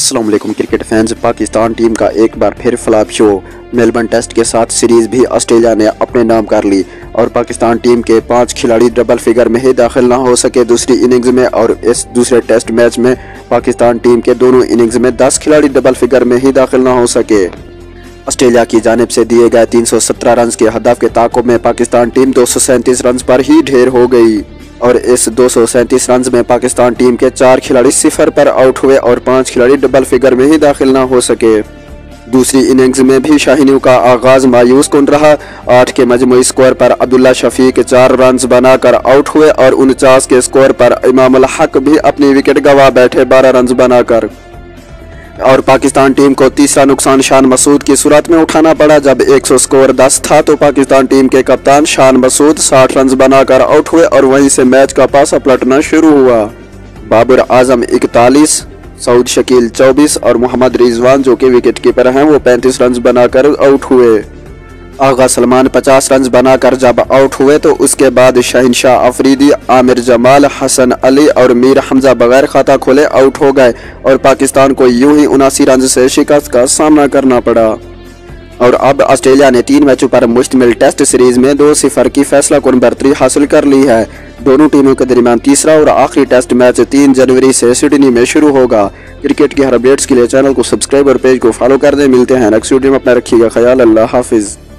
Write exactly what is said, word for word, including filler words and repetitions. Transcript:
अस्सलाम वालेकुम cricket fans. Pakistan team का एक बार फिर फ्लॉप शो। मेलबर्न टेस्ट के साथ सीरीज भी ऑस्ट्रेलिया ने अपने नाम कर ली और पाकिस्तान टीम के पांच खिलाड़ी डबल फिगर में ही दाखिल ना हो सके दूसरी इनिंग्स में, और इस दूसरे टेस्ट मैच में पाकिस्तान टीम के दोनों इनिंग्स में दस खिलाड़ी डबल फिगर में ही दाखिल ना हो सके। ऑस्ट्रेलिया की जानिब से दिए गए तीन सौ सत्रह रन के हदफ के ताक़ुब में पाकिस्तान टीम दो सौ सैंतीस रन पर ही ढेर हो गई और इस दो सौ सैंतीस रन में पाकिस्तान टीम के चार खिलाड़ी सिफर पर आउट हुए और पांच खिलाड़ी डबल फिगर में ही दाखिल ना हो सके। दूसरी इनिंग्स में भी शाहीनियों का आगाज मायूस कुन रहा। आठ के मजमूई स्कोर पर अब्दुल्ला शफीक चार रन बनाकर आउट हुए और उनचास के स्कोर पर इमाम उल हक भी अपनी विकेट गंवा बैठे बारह रन बनाकर, और पाकिस्तान टीम को तीसरा नुकसान शान मसूद की सूरत में उठाना पड़ा। जब एक सौ स्कोर दस था तो पाकिस्तान टीम के कप्तान शान मसूद साठ रन बनाकर आउट हुए और वहीं से मैच का पासा पलटना शुरू हुआ। बाबर आजम इकतालीस, सऊद शकील चौबीस और मोहम्मद रिजवान जो कि विकेट कीपर हैं वो पैंतीस रन बनाकर आउट हुए। आगा सलमान पचास रन बनाकर जब आउट हुए तो उसके बाद शहनशाह अफरीदी, आमिर जमाल, हसन अली और मीर हमजा बगैर खाता खोले आउट हो गए और पाकिस्तान को यूं ही उनासी रन से शिकस्त का सामना करना पड़ा। और अब ऑस्ट्रेलिया ने तीन मैचों पर मुश्तमिल टेस्ट सीरीज में दो सिफर की फैसला कुन बढ़तरी हासिल कर ली है। दोनों टीमों के दरमियान तीसरा और आखिरी टेस्ट मैच तीन जनवरी से सिडनी में शुरू होगा। क्रिकेट की हर अपडेट्स के लिए चैनल को सब्सक्राइब और पेज को फॉलो कर दें। मिलते हैं नेक्स्ट वीडियो में, अपना रखिएगा ख्याल। अल्लाह हाफिज़।